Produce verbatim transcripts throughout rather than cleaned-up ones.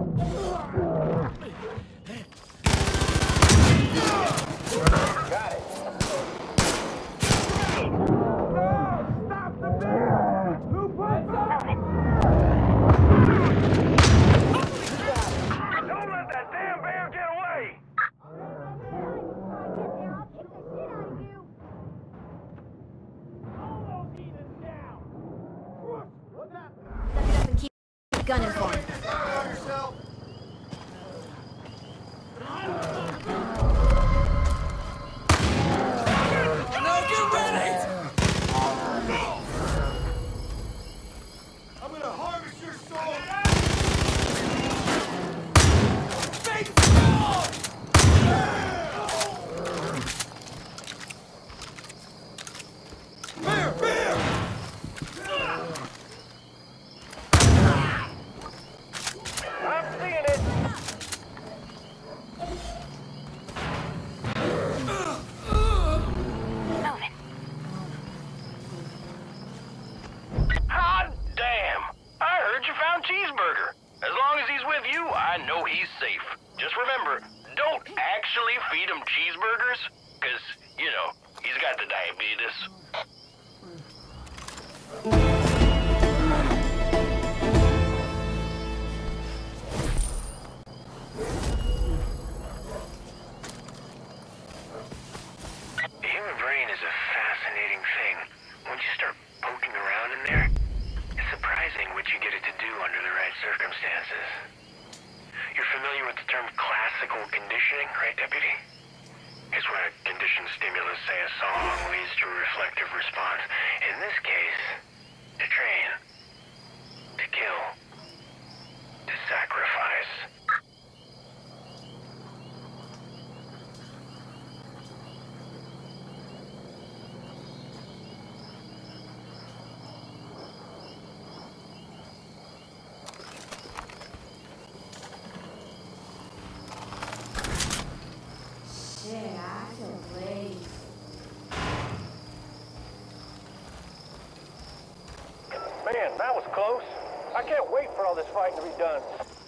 Got it. Stop the bear! Who put that? Don't let that damn bear get away! Gunning for him. No, get ready! I'm gonna harvest your soul! Face down! Bear! Bear! I'm seeing it! Hot damn! I heard you found Cheeseburger. As long as he's with you, I know he's safe. Just remember, don't actually feed him cheeseburgers, because, you know, he's got the diabetes. The human brain is a fascinating thing. Once you start poking around in there, it's surprising what you get it to do under the right circumstances. You're familiar with the term classical conditioning, right, Deputy? It's when a conditioned stimulus, say a song, leads to a reflective response. In this case, to train, to kill, to sacrifice. Man, that was close. I can't wait for all this fighting to be done.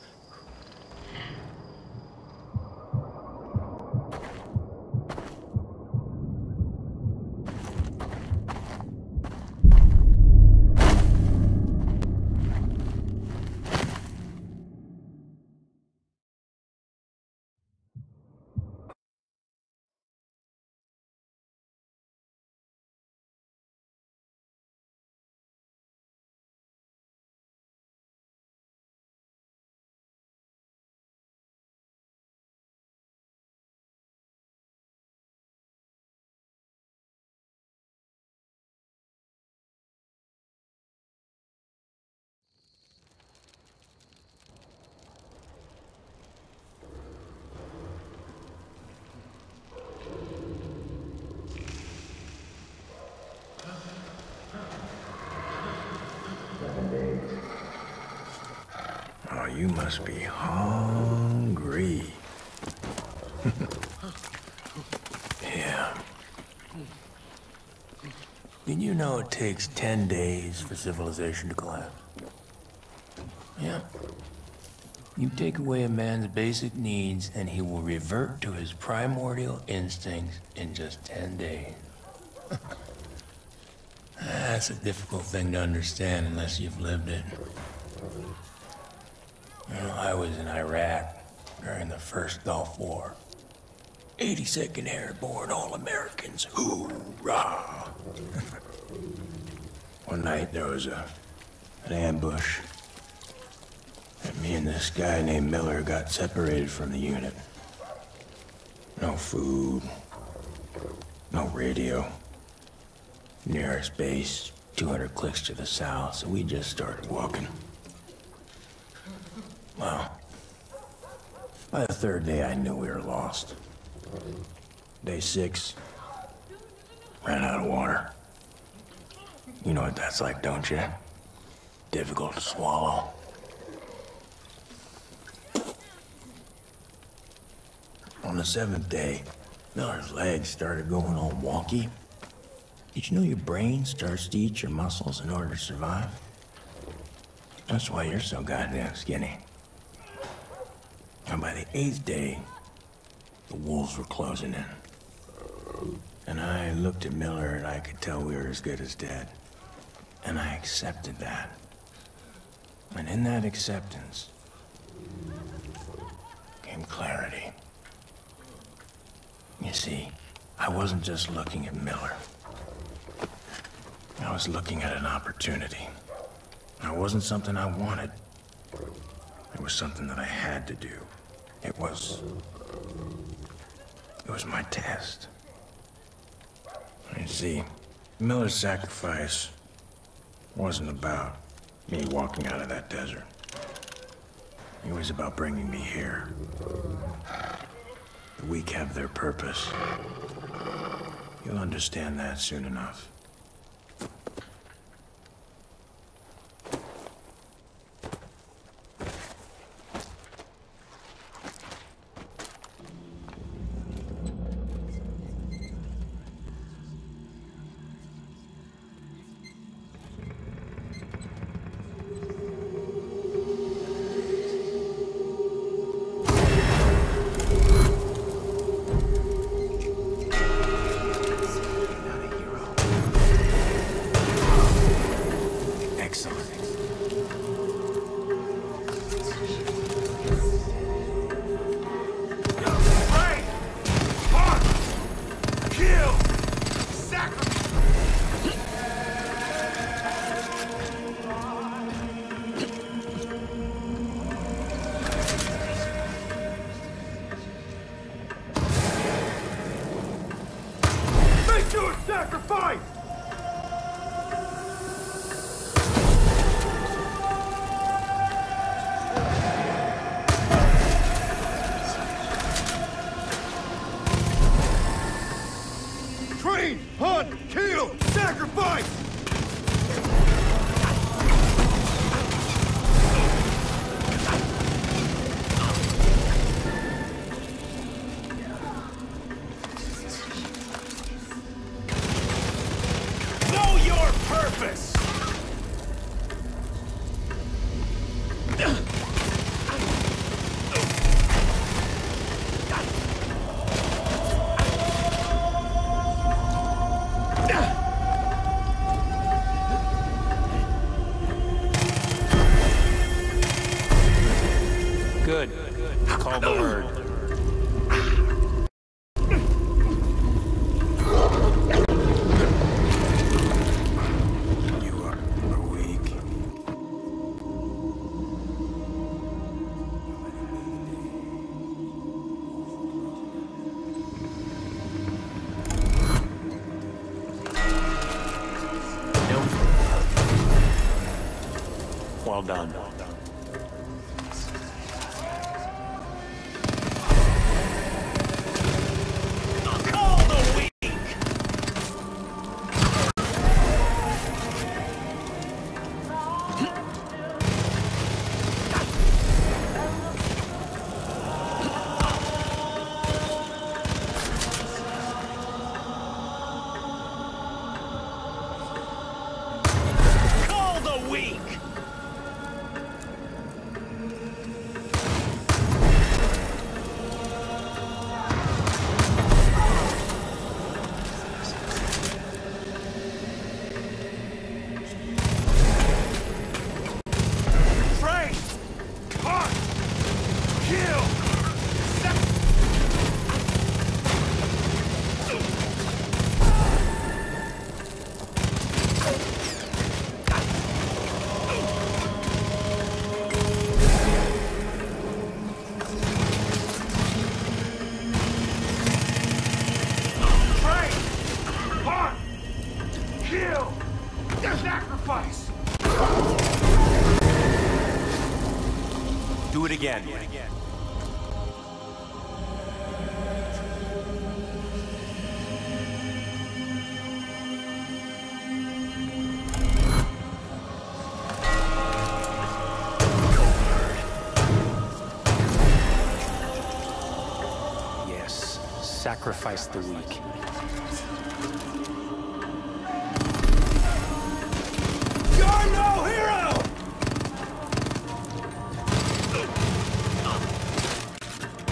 Oh, you must be hungry. Yeah. Did you know it takes ten days for civilization to collapse? Yeah. You take away a man's basic needs and he will revert to his primordial instincts in just ten days. That's a difficult thing to understand unless you've lived it. You know, I was in Iraq during the first Gulf War. eighty-second Airborne All-Americans, hoorah! One night there was a, an ambush. And me and this guy named Miller got separated from the unit. No food, no radio. Nearest base, two hundred clicks to the south, so we just started walking. Well, by the third day, I knew we were lost. Day six, ran out of water. You know what that's like, don't you? Difficult to swallow. On the seventh day, Miller's legs started going all wonky. Did you know your brain starts to eat your muscles in order to survive? That's why you're so goddamn skinny. eighth day, the wolves were closing in. And I looked at Miller and I could tell we were as good as dead. And I accepted that. And in that acceptance came clarity. You see, I wasn't just looking at Miller. I was looking at an opportunity. It wasn't something I wanted. It was something that I had to do. It was... It was my test. You see, Miller's sacrifice wasn't about me walking out of that desert. It was about bringing me here. The weak have their purpose. You'll understand that soon enough. Sacrifice! Train, hunt, kill, sacrifice! Purpose! Good. Call the word. Well done. Call the weak! Call the weak! Kill! Sacrifice! Do it again. Yes, sacrifice the weak. You're no hero!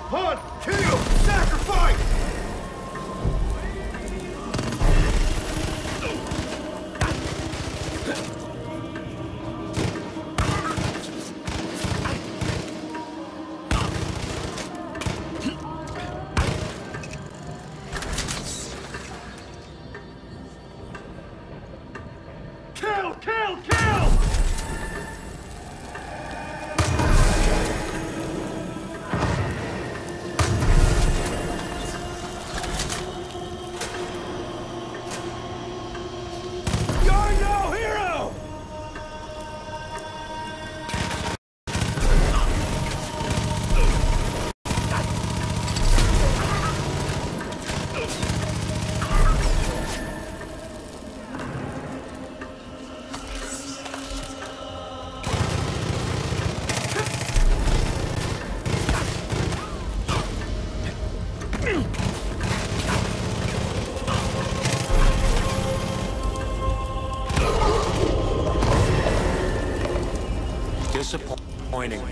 Hunt! Kill! Sacrifice! Kill! Kill! Kill! You're no hero! Disappointing.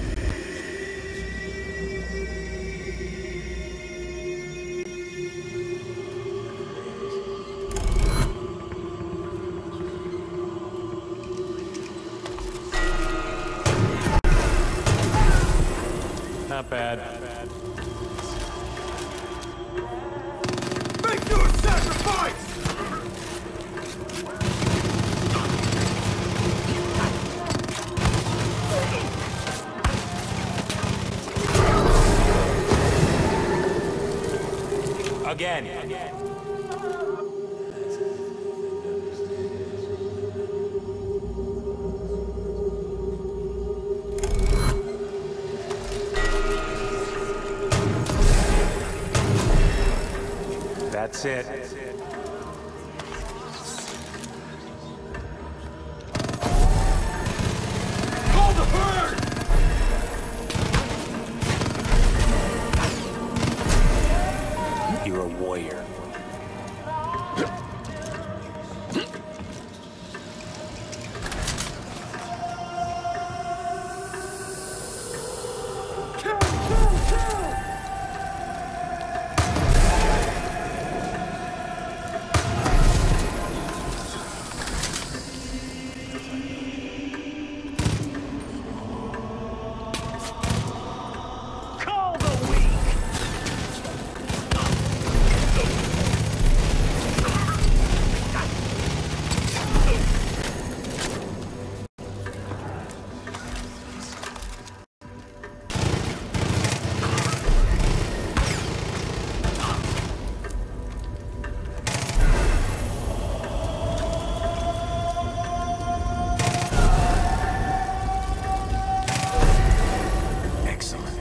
Not bad. Make your sacrifice! Again. That's it. Call the herd! You're a warrior. Kill! Kill! Kill! Call the weak! Excellent.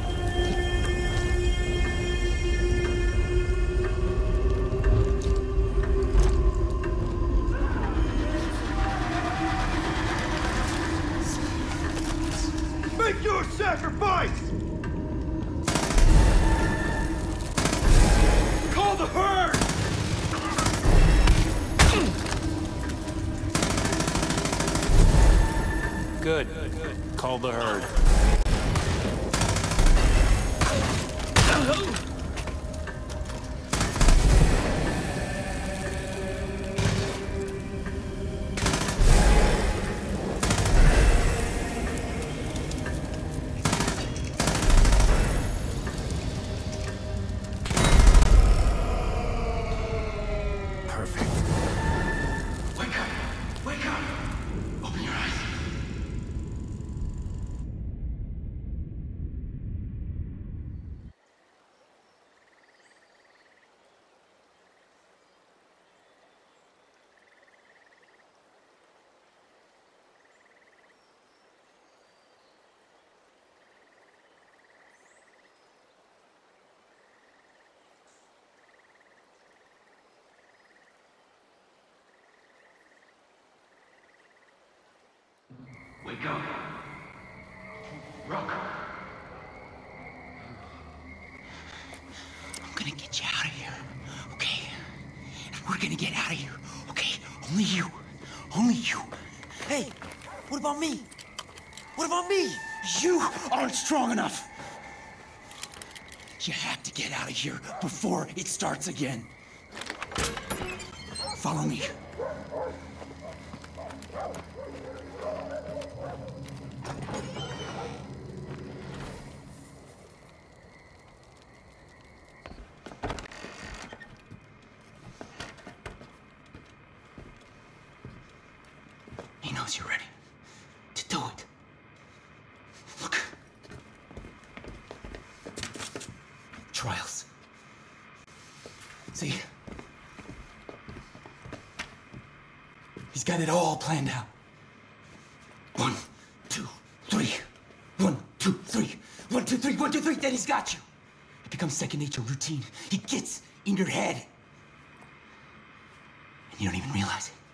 Make your sacrifice! Call the herd! Good. Call the herd. Perfect. Wake up! Wake up! Open your eyes! Wake up! Rock! I'm gonna get you out of here, okay? And we're gonna get out of here, okay? Only you. Only you. Hey, what about me? What about me? You aren't strong enough. You have to get out of here before it starts again. Follow me. He knows you're ready to do it. Look. Trials. See? He's got it all planned out. One, two, three. One, two, three. One, two, three. One, two, three. Then he's got you. It becomes second nature, routine. He gets in your head. And you don't even realize it.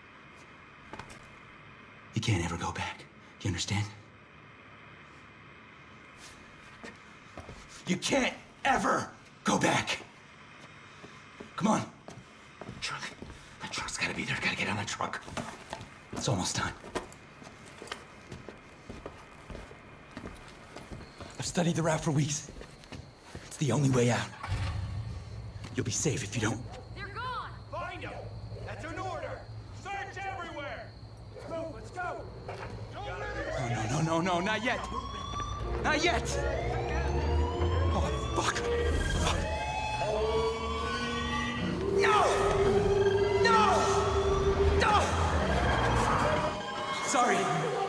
You can't ever go back. Do you understand? You can't ever go back. Come on. Truck. That truck's gotta be there. Gotta get on that truck. It's almost time. I've studied the route for weeks. It's the only way out. You'll be safe if you don't. They're gone! Find them! That's an order! Search everywhere! Move, let's go! No, no, no, no, no, not yet. Not yet. Oh, fuck. Fuck. No! No! No! Sorry.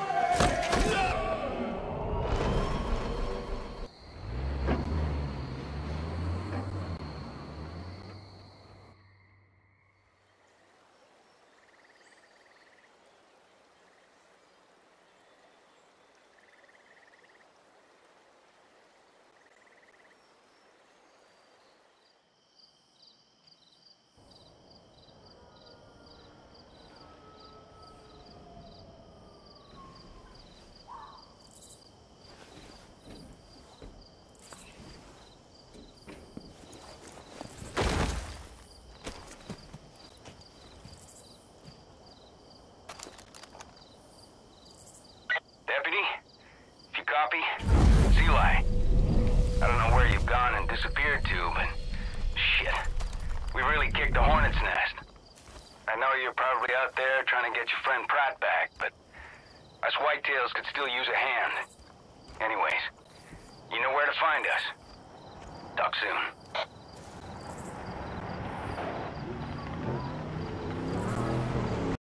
Deputy, if you copy, it's Eli. I don't know where you've gone and disappeared to, but shit, we really kicked the hornet's nest. I know you're probably out there trying to get your friend Pratt back, but us whitetails could still use a hand. Anyways, you know where to find us. Talk soon.